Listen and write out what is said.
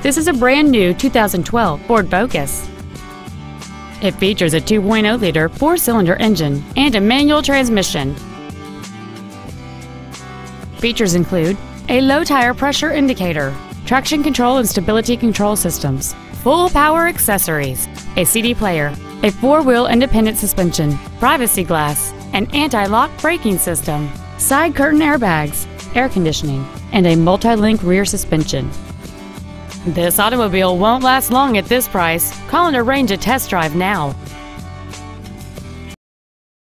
This is a brand new 2012 Ford Focus. It features a 2.0-liter four-cylinder engine and a manual transmission. Features include a low tire pressure indicator, traction control and stability control systems, full power accessories, a CD player, a four-wheel independent suspension, privacy glass, an anti-lock braking system, side curtain airbags, air conditioning, and a multi-link rear suspension. This automobile won't last long at this price. Call and arrange a test drive now.